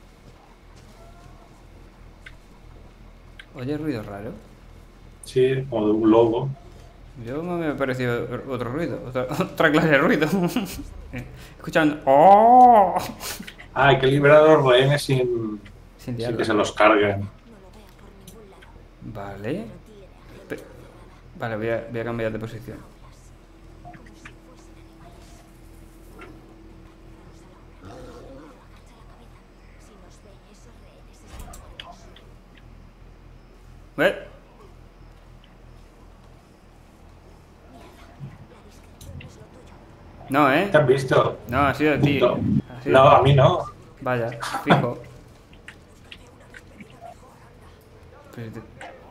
Oye, ruido raro. Sí, como de un lobo. Yo me ha parecido otro ruido. Otra, otra clase de ruido. Escuchando. ¡Oh! Ah, hay que liberar a los rehenes sin, Sin sin diálogo. que se los carguen. No lo veo por ningún lado. Vale. Tiene agente Pe- Vale, voy a, voy a cambiar de posición. como si fuesen animales. Vamos a la obra. Agacha la cabeza. Si nos ven, esos rehenes están muertos. ¿Ves? La discreción es lo tuyo. No, ¿eh? ¿Te has visto? No, ha sido a ti. No, Ha sido- no, a mí no. Vaya, fijo. Pero te-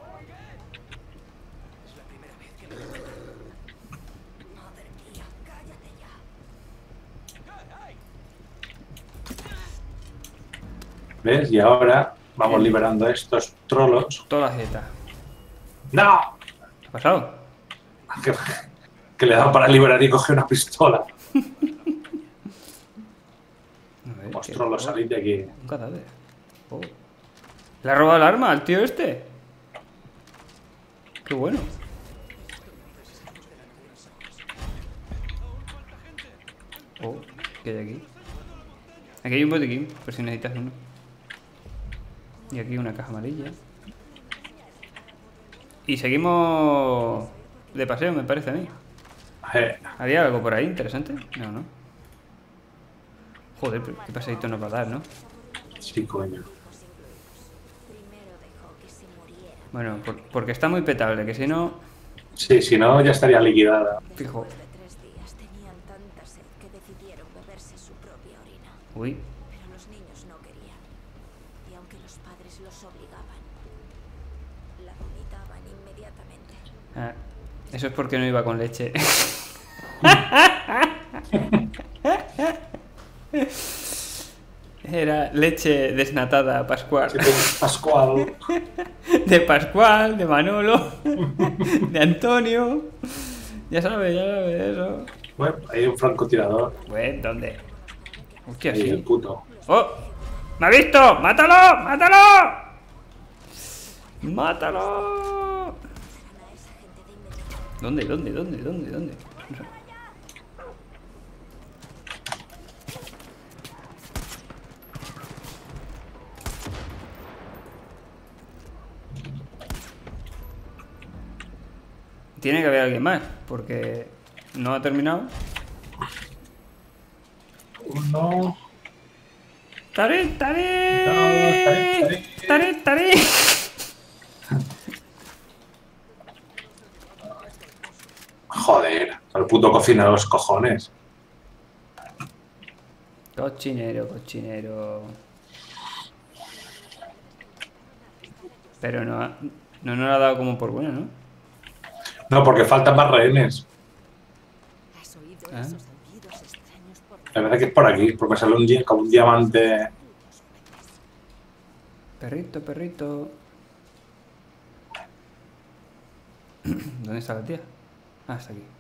¿Ves? Y ahora vamos liberando a estos trolos. Toda la jeta. ¡No! ¿Qué ha pasado? Que, que le da para liberar y coge una pistola. A ver, Los ¿qué- trolos, salid de aquí. Un cadáver. Oh. ¿Le ha robado el arma al tío este? Qué bueno. Oh, ¿qué hay aquí? Aquí hay un botiquín, por si necesitas uno. Y aquí una caja amarilla. Y seguimos de paseo, me parece a mí. Eh, ¿Había algo por ahí interesante? No, no. Joder, pero qué paseíto nos va a dar, ¿no? sí, coño. Primero dejó que se muriera. Bueno, por- porque está muy petable, que si no... Sí, si no, ya estaría liquidada. Fijo. Después de tres días tenían tanta sed que decidieron beberse su propia orina. Uy, Pero los niños no querían. Y aunque los padres los obligaban, la vomitaban inmediatamente. ah, eso es porque no iba con leche. Era leche desnatada Pascual. Sí, pues, Pascual. De Pascual, de Manolo, de Antonio. Ya sabes, ya sabes eso. Bueno, hay un francotirador. Pues, ¿dónde? Hostia, Ahí, el sí. puto. ¡Oh! ¡Me ha visto! ¡Mátalo! ¡Mátalo! ¡Mátalo! ¿Dónde, dónde, dónde, dónde, dónde? No sé. Tiene que haber alguien más, porque no ha terminado. Uno. ¡Taré, taré! No, taré, ¡Taré, taré! Joder, el puto cocina de los cojones. Cochinero, cochinero. Pero no, ha- no nos lo ha dado como por bueno, ¿no? No, porque faltan más rehenes. ¿Has oído ¿Ah? esos aullidos extraños por La verdad que es por aquí, porque me sale un, di- como un diamante. Perrito, perrito. ¿Dónde está la tía? Ah, está aquí.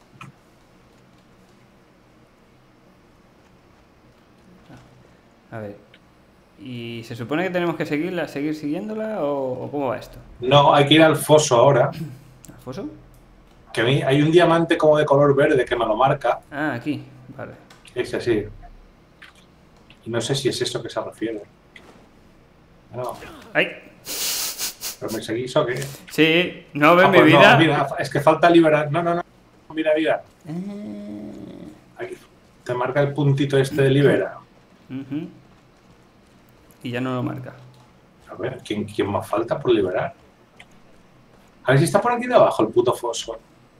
Ah, a ver. ¿Y se supone que tenemos que seguirla, seguir siguiéndola o, o cómo va esto? No, hay que ir al foso ahora. ¿Al foso? Que a mí hay un diamante como de color verde que me lo marca. Ah, aquí. Vale. Es así. Y no sé si es eso que se refiere. No, ¡Ay! pero me seguís o qué. Sí, no ves Ah, mi pues no, vida. mira, es que falta liberar. No, no, no. Mira, mira. Ah. Aquí. Te marca el puntito este de libera. Ujú. Y ya no lo marca. A ver, ¿quién, quién más falta por liberar? A ver si está por aquí debajo el puto foso.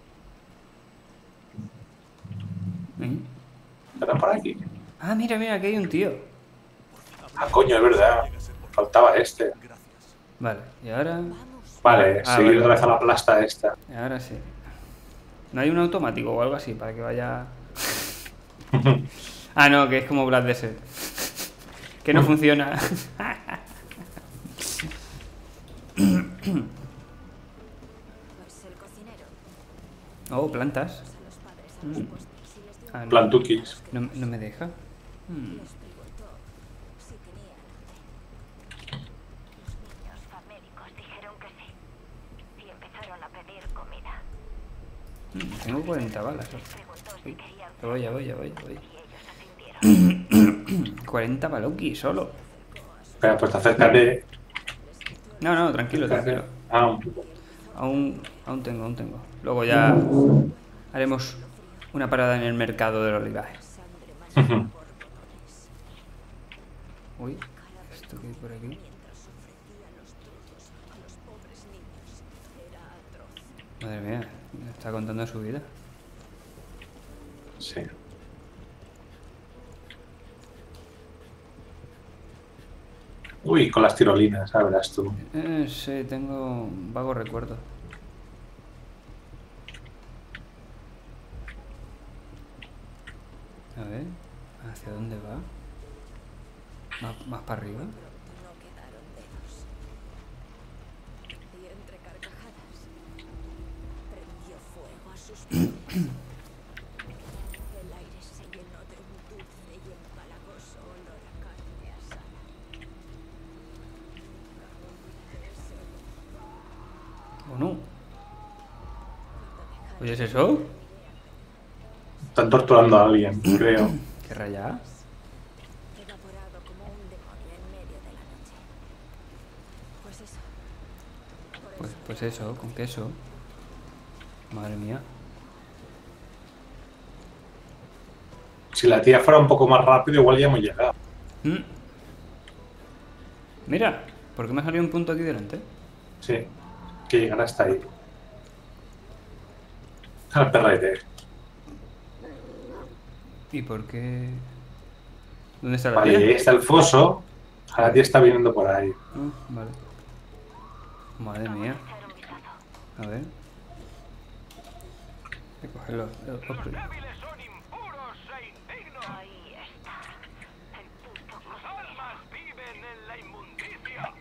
¿Eh? ¿Estará por aquí? Ah, mira, mira, aquí hay un tío. Ah, coño, es verdad. Faltaba este. Vale, y ahora... Vale, Ah, seguir vale. otra vez a la plasta esta. Y ahora sí. ¿No hay un automático o algo así para que vaya...? Ah, no, que es como Black Desert. Que no funciona. Pues el cocinero. Oh, plantas. A los padres a los postres y les dio Ah, no. Plantuquis. No, no me deja. Hmm. les preguntó si tenían hambre. Los niños famélicos dijeron que sí y empezaron a pedir comida. Hmm, Tengo cuarenta balas. ¿eh? Preguntó si Uy, querían ya voy, ya voy, ya voy, ya voy. y ellos asintieron. cuarenta baloki solo. Espera, pues acércate. No, no, tranquilo, tranquilo. Ah, un poco. Aún, aún tengo, aún tengo. Luego ya haremos una parada en el mercado del olivaje. Sangre manchada por botones. Uy, ¿esto qué hay por aquí? Mientras ofrecía los trozos a los pobres niños. Era atroz. Madre mía, me está contando su vida. Sí. Uy, con las tirolinas, ya verás tú. Eh, sí, tengo un vago recuerdo. A ver, ¿hacia dónde va? ¿Más, más para arriba? No quedaron dedos. Y entre carcajadas prendió fuego a sus pies. El aire se llenó de un dulce y empalagoso olor a carne asada. ¿O no? ¿Oyes eso? Están torturando a alguien, creo. ¿Qué raya? Evaporado como un demonio en medio de la noche. Pues eso. Por Pues, eso pues eso, con queso. Madre mía. Si la tía fuera un poco más rápido, igual ya hemos llegado. Mm. Mira, ¿por qué me ha salido un punto aquí delante? Sí, que llegará hasta ahí. Al perrete. ¿Y por qué? ¿Dónde está la Vale, y ahí tía? está el foso. A la tía está viniendo por ahí. Ah, vale. Madre mía. Echar un vistazo. A ver. Voy a coger los, los- los- Débiles son impuros e indignos. Ahí está. El puto Sus cocinero. almas viven en la inmundicia.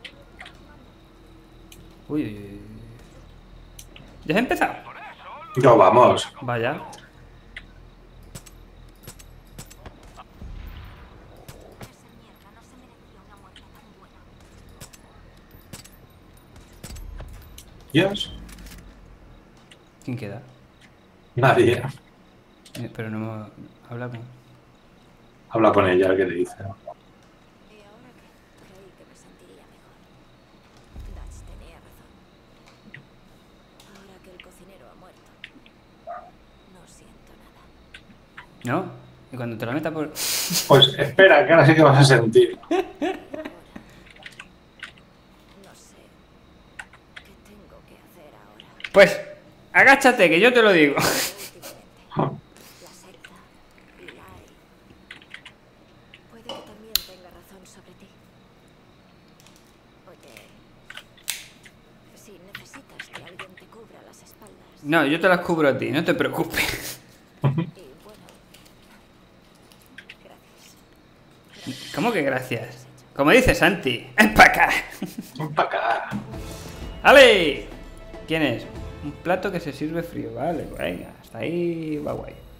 Uy, uy, uy. ¿Ya has empezado? No, vamos. Vaya. Esa mierda no se merecía una muerte tan buena. Dios. ¿Quién queda? Nadie. Eh, Pero no me habla con... Habla con ella, a ver qué le dice. ¿Y ahora qué? Creí que me sentiría mejor. Dutch tenía razón. Ahora que el cocinero ha muerto, no siento nada. ¿No? Y cuando te la meta por... Pues espera, que ahora sí que vas a sentir. No sé qué tengo que hacer ahora. Pues, agáchate, que yo te lo digo. Últimamente, la secta, Ilai, puede que también tenga razón sobre ti. Oye, si necesitas que alguien te cubra las espaldas. No, yo te las cubro a ti, no te preocupes. Y bueno, gracias. ¿Cómo que gracias? Como dice Santi, ¡ven para acá! Ven para acá. ¡Ale! ¿Quién es? Un plato que se sirve frío, vale, venga, hasta ahí va guay.